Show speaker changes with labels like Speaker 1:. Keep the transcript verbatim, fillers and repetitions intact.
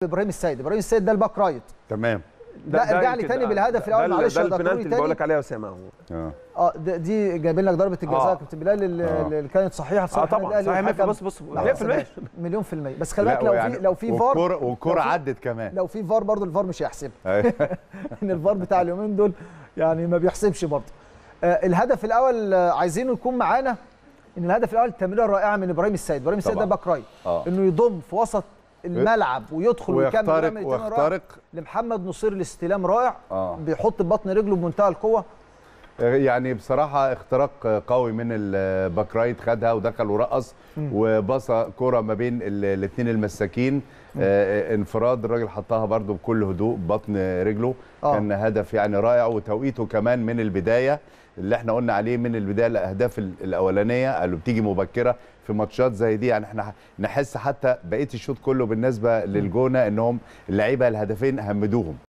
Speaker 1: ابراهيم السيد، ابراهيم السيد ده الباك رايت.
Speaker 2: تمام.
Speaker 1: لا ارجع لي تاني بالهدف الاول معلش
Speaker 3: ده البنالتي اللي بقول لك عليها يا اسامه.
Speaker 1: اه اه دي جايبين لك ضربه الجزاء يا كابتن بلال اللي كانت صحيحه
Speaker 3: اه طبعا صحيح. بص بص مليون في المية
Speaker 1: مليون في المية. بس خلي بالك لو في لو في فار
Speaker 2: والكوره عدت كمان،
Speaker 1: لو في فار برضه الفار مش هيحسبها. ان الفار بتاع اليومين دول يعني ما بيحسبش برضه. آه الهدف الاول آه عايزينه يكون معانا، ان الهدف الاول تمريره رائعه من ابراهيم السيد. ابراهيم السيد ده باك رايت، انه يضم في وسط الملعب ويدخل ويكمل
Speaker 2: ويخترق ويخترق
Speaker 1: لمحمد نصير. الاستلام رائع،
Speaker 2: آه.
Speaker 1: بيحط ببطن رجله بمنتهى القوه.
Speaker 2: يعني بصراحه اختراق قوي من الباك رايت، خدها ودخل ورقص وبصى كوره ما بين الاثنين المساكين. آه انفراد الراجل حطها برده بكل هدوء ببطن رجله. آه. كان هدف يعني رائع، وتوقيته كمان من البدايه اللي احنا قلنا عليه من البدايه. الاهداف الاولانيه اللي بتيجي مبكره في ماتشات زي دي، يعني احنا نحس حتى بقيه الشوط كله بالنسبه للجونه انهم اللعيبه الهدفين همدوهم.